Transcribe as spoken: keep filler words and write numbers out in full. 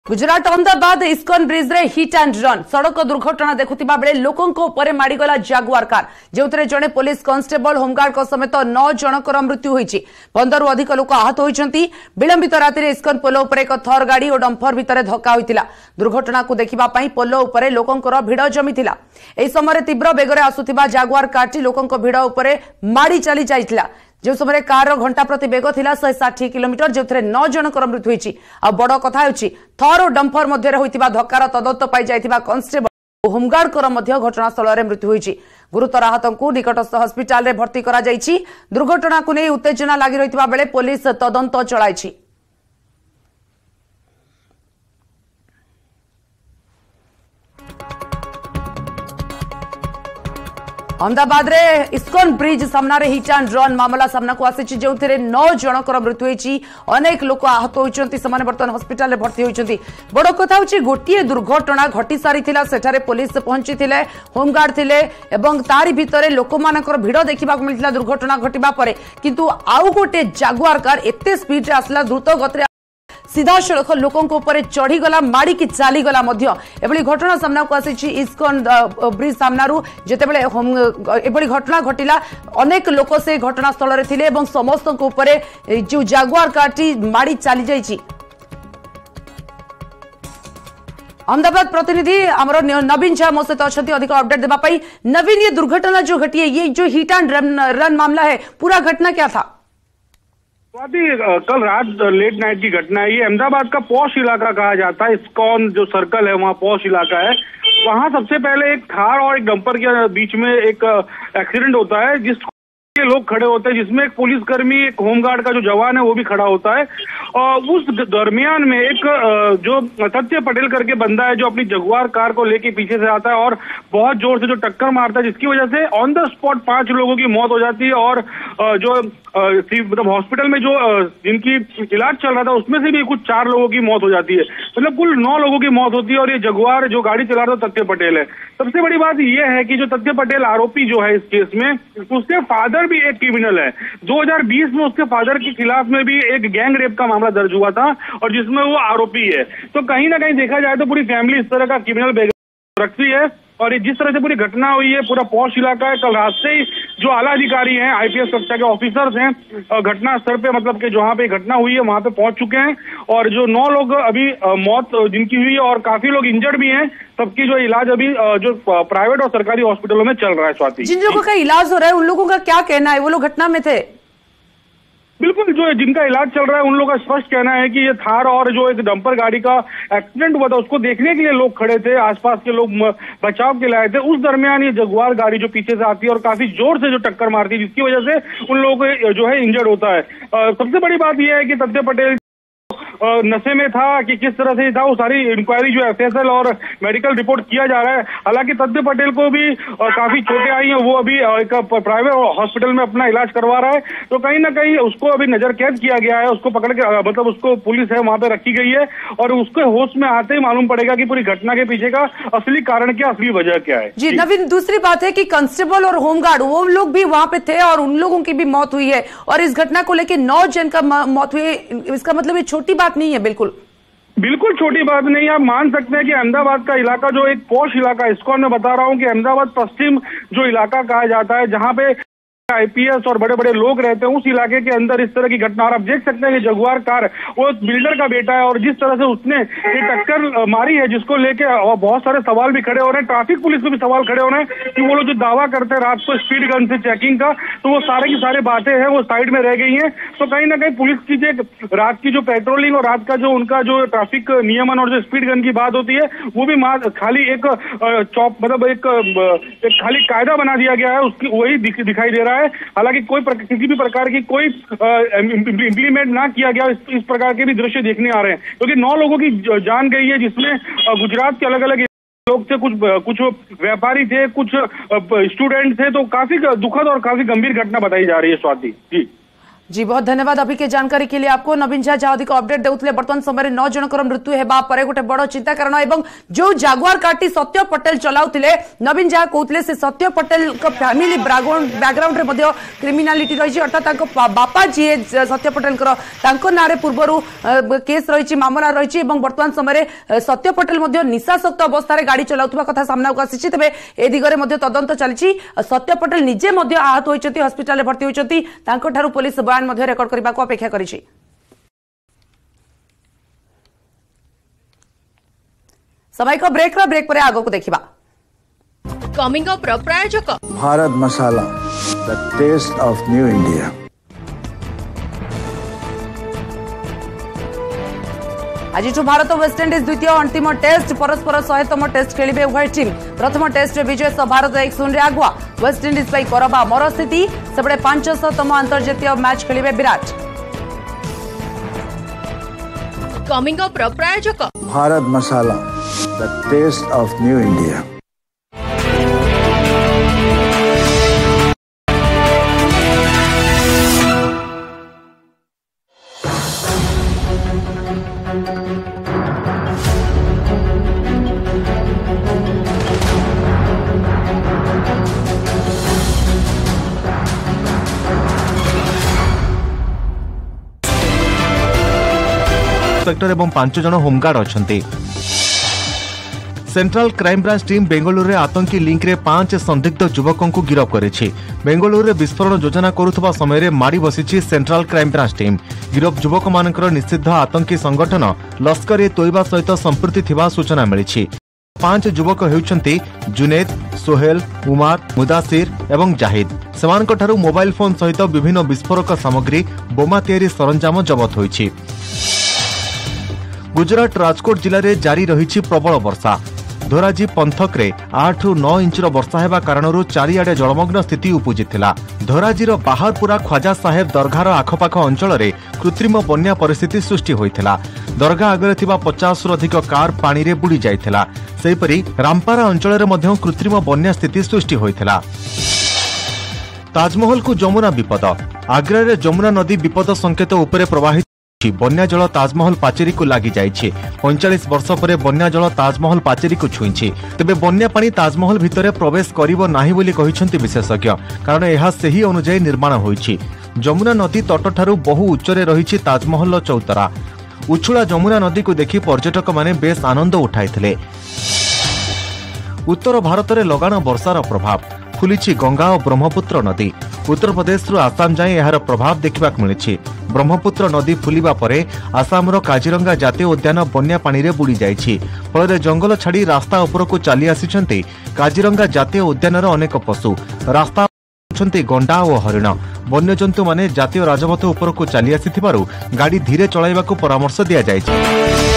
Gujarat Ahmedabad ISKCON bridge रे hit and run सड़क दुर्घटना देखुवा बेले लोकों उपरे माड़ीगला जागुआर कार जो जड़े पुलिस कांस्टेबल होमगार्ड समेत नौ जनकर मृत्यु होती। पंदरु अधिक लोक आहत होती। विलंबित राति इस्कॉन पोल उपर एक थर गाड़ी और डंफर भितर धक्का होता। दुर्घटना को देखा पोल उपर लोकों भिड़ जमी एही समय तीव्र बेगरे आसुथिबा जागुआर कारटी लोकों भिड़ उपर माड़ी चली जाइथिला। जो समय कार घंटा प्रति बेग थिला एक सौ साठ किलोमीटर जो नौ जनकर मृत्यु होती। आ बड़ कथा होची थर और डंफर मध्य होइतिबा धक्कार तदंत पाई जाइतिबा कांस्टेबल होमगार्ड घटनास्थल में मृत्यु होती। गुरुतर आहत को निकटस्थ हस्पिटाल रे भर्ती करा जाइछि। दुर्घटना को नहीं उत्तेजना लगी रहितिबा बेले पुलिस तदंत चलाइछि। अहमदाबाद रे इस्कॉन ब्रिज सामने हिट एंड रन मामला सामना को आसी जो नौ जनकर मृत्यु होती। अनेक लोक आहत होती। बर्तमान हस्पिटाल में भर्ती होती। बड़ कथा होची गोटे दुर्घटना घटी सारी सेठारे पुलिस पहुंची थिले, होमगार्ड थिले एवं तारी भितर लोक मानकर भिड़ देखा मिलता दुर्घटना घटवा पर। किंतु आउ गोटे जागुआर कार एते स्पीड रे आसला द्रुत गति सीधा सड़क लोकों ऊपर चढ़ीगला माड़ी की चलीगला एभली घटना सामना को आसी इस्कॉन ब्रिज सामनारू जेतेबेले एभली घटना घटिला। अनेक लोक से घटनास्थल में थिले एवं समस्त ऊपर जो जागुआर कारटी माड़ी चली जाइछि। अहमदाबाद प्रतिनिधि आमर नवीन झा मो सहित अच्छा अधिक अपडेट देवाई। नवीन, ये दुर्घटना जो घटी है, ये जो हिट एंड रन, रन मामला है, पूरा घटना क्या था? स्वाति, कल रात लेट नाइट की घटना है। ये अहमदाबाद का पॉश इलाका कहा जाता है। इस्कॉन जो सर्कल है वहाँ पॉश इलाका है। वहाँ सबसे पहले एक थार और एक डंपर के बीच में एक एक्सीडेंट होता है जिस लोग खड़े होते हैं, जिसमें एक पुलिसकर्मी, एक होमगार्ड का जो जवान है वो भी खड़ा होता है। और उस दरमियान में एक जो सत्य पटेल करके बंदा है जो अपनी जगुआर कार को लेके पीछे से आता है और बहुत जोर से जो टक्कर मारता है, जिसकी वजह से ऑन द स्पॉट पांच लोगों की मौत हो जाती है। और जो मतलब हॉस्पिटल में जो जिनकी इलाज चल रहा था उसमें से भी कुछ चार लोगों की मौत हो जाती है। मतलब कुल नौ लोगों की मौत होती है। और ये जगुआर जो गाड़ी चला रहा था सत्य पटेल है। सबसे बड़ी बात यह है कि जो सत्य पटेल आरोपी जो है इस केस में, उसके फादर भी एक क्रिमिनल है। दो हज़ार बीस में उसके फादर के खिलाफ में भी एक गैंग रेप का मामला दर्ज हुआ था और जिसमें वो आरोपी है। तो कहीं ना कहीं देखा जाए तो पूरी फैमिली इस तरह का क्रिमिनल बैकग्राउंड रखती है। और जिस तरह से पूरी घटना हुई है, पूरा पॉश इलाका है। कल रात से ही जो आला अधिकारी हैं, आईपीएस कक्षा के ऑफिसर्स हैं, घटना स्थल पे मतलब कि जहां पे घटना हुई है वहां पे पहुंच चुके हैं। और जो नौ लोग अभी मौत जिनकी हुई है और काफी लोग इंजर्ड भी हैं, सबकी जो इलाज अभी जो प्राइवेट और सरकारी हॉस्पिटलों में चल रहा है। स्वाति, जिन लोगों का इलाज हो रहा है उन लोगों का क्या कहना है? वो लोग घटना में थे? बिल्कुल, जो जिनका इलाज चल रहा है उन लोगों का स्पष्ट कहना है कि ये थार और जो एक डंपर गाड़ी का एक्सीडेंट हुआ था उसको देखने के लिए लोग खड़े थे, आसपास के लोग बचाव के लिए आए थे। उस दरमियान ये जगुआर गाड़ी जो पीछे से आती है और काफी जोर से जो टक्कर मारती है, जिसकी वजह से उन लोगों को जो है इंजर्ड होता है। सबसे बड़ी बात यह है कि सत्य पटेल नशे में था कि किस तरह से था, वो सारी इंक्वायरी जो एफएसएल और मेडिकल रिपोर्ट किया जा रहा है। हालांकि सत्य पटेल को भी काफी चोटें आई हैं, वो अभी एक प्राइवेट हॉस्पिटल में अपना इलाज करवा रहा है। तो कहीं ना कहीं उसको अभी नजर कैद किया गया है, उसको पकड़ के मतलब उसको पुलिस है वहां पे रखी गई है। और उसके होश में आते ही मालूम पड़ेगा कि पूरी घटना के पीछे का असली कारण क्या, असली वजह क्या है। जी नवीन, दूसरी बात है कि कांस्टेबल और होमगार्ड वो लोग भी वहां पे थे और उन लोगों की भी मौत हुई है। और इस घटना को लेकर नौ जन का मौत हुई, इसका मतलब ये छोटी बात नहीं है। बिल्कुल बिल्कुल छोटी बात नहीं। आप मान सकते हैं कि अहमदाबाद का इलाका जो एक पॉश इलाका, इस्कॉन में बता रहा हूं कि अहमदाबाद पश्चिम जो इलाका कहा जाता है, जहां पे आईपीएस और बड़े बड़े लोग रहते हैं, उस इलाके के अंदर इस तरह की घटना। और आप देख सकते हैं कि जगुआर कार वो बिल्डर का बेटा है और जिस तरह से उसने ये टक्कर मारी है, जिसको लेके बहुत सारे सवाल भी खड़े हो रहे हैं। ट्रैफिक पुलिस में भी सवाल खड़े हो रहे हैं कि वो लोग जो दावा करते हैं रात को स्पीड गन से चेकिंग का, तो वो सारे की सारे बातें हैं वो साइड में रह गई हैं। तो कहीं ना कहीं पुलिस की जो रात की जो पेट्रोलिंग और रात का जो उनका जो ट्रैफिक नियमन और जो स्पीड गन की बात होती है, वो भी खाली एक चौप मतलब एक, एक खाली कायदा बना दिया गया है, उसकी वही दिखाई दे रहा है। हालांकि कोई किसी भी प्रकार की कोई इम्प्लीमेंट ना किया गया, इस, इस प्रकार के भी दृश्य देखने आ रहे हैं। क्योंकि नौ लोगों की जान गई है, जिसमें गुजरात के अलग अलग लोग थे, कुछ कुछ व्यापारी थे, कुछ स्टूडेंट थे। तो काफी दुखद और काफी गंभीर घटना बताई जा रही है। स्वाति जी जी बहुत धन्यवाद अभी के जानकारी के लिए आपको। नवीन झा जहाँ अधिक अपडेट देउतले वर्तमान समय नौ जनकर मृत्यु हेबा परे गोटे बड़ चिंता कारण एवं जो जागुआर कारटी सत्य पटेल चलाउतिले नवीन झा कहते से सत्य पटेल को फैमिली बैकग्राउंड रे मध्य क्रिमिनालिटी रही अर्थात बापा जी सत्य पटेल ना पूर्वर केस रही मामला रही वर्तमान समय सत्य पटेल निशाशक्त अवस्था गाड़ी चलाउथबा कथा सामना को आसी तेज ए दिगरे तदंत चली सत्य पटेल निजे आहत होती हस्पिटाल भर्ती होती पुलिस बयान मध्य रेकर्ड करने को अपेक्षा करी। समय को ब्रेक रा ब्रेक पर आगो को देखिबा। कमिंग अप रा प्रायोजक Bharat Masala the taste of new India. आज भारत वेस्टइंडिज द्वितीय अंतिम टेस्ट परस्पर शहेतम टेस्ट खेलिबे उभय टीम। प्रथम टेस्ट विजय सह भारत एक शून्य आगुआ वेस्टइंडिज पर करबा मर स्थिति सेबड़े पांचशतम अंतर्जातीय मैच खेलिबे विराट। कमिंग अप रा प्रायोजक Bharat Masala the taste of new India. Inspector एवं पांच जन होमगार्ड अछंती। Central crime branch team Bengaluru रे आतंकी लिंक रे पांच संदिग्ध युवकों को गिरफ्त करेछि। बेंगलुरु रे विस्फोरण योजना करुथबा समय रे मारी बसिछि सेंट्रल क्राइम ब्रांच टीम। गिरफ्त युवक मानकर निषिद्ध आतंकी संगठन लश्कर ए तोयबा सहित संपृक्ति थिबा सूचना मिलिछि। पांच युवक हेउछंती जुनेद, सोहेल, उमार, मुदासिर एवं जाहिद। सेमानकठारु मोबाइल फोन सहित विभिन्न विस्फोरक सामग्री बोमा तैयारी सरंजाम जबत होइछि। गुजरात राजकोट जिले में जारी रही प्रबल वर्षा। धोराजी पंथक रे आठ रु नौ इंचर वर्षा हेबा कारणरू चारिआडे जलमग्न स्थिति उपजिथिला। धोराजीर बाहारपुरा ख्वाजा साहेब दरगार आखपाख अंचल रे कृत्रिम बन्या परिस्थिति सृष्टि होइथिला। दरगाह आगरे थिबा पचास रु अधिक कार पानी रे बुड़ी जाइथिला। सेहिपरि रामपारा अंचल रे मध्य कृत्रिम बन्या स्थिति सृष्टि होइथिला। ताजमहल को जमुना विपद। आग्रा रे जमुना नदी विपद संकेत उपरे प्रवाहित। बन्या जल ताजमहल पाचेरी को लगी जाइए। पैंचाश वर्ष पर बन्या जल ताजमहल पाचेरी को छुई तेबे बन्या पानी ताजमहल भितर प्रवेश करिबो नाही बोली कहिसंती विशेषज्ञ। कारण यह सही अनुଯାयी निर्माण होइछि। जमुना नदी तटठारू बहु उच्चरे रही ताजमहल चौतरा। उछुला जमुना नदी को देखि पर्यटक माने बेस आनंद उठाइथिले। उत्तर भारत में लगाण वर्षार प्रभाव फुलिछि गंगा और ब्रह्मपुत्र नदी। उत्तर प्रदेश रु आसाम जाए यार प्रभाव देखा मिली। ब्रह्मपुत्र नदी फुलिबा परे आसामर काजीरंगा जातीय उद्यान बन्या पानी रे बुड़ी जाइछि। फल जंगल छाड़ी रास्ता उपरकू चली आसिछन्ति काजीरंगा जातीय उद्यानर अनेक पशु। रास्ता गंडा और हरिण। वन्यजंतु माने जातीय राजपथ उपरकू चली आसिथिबारु गाड़ी धीरे चलाइबाकू परामर्श दिया जाइछि।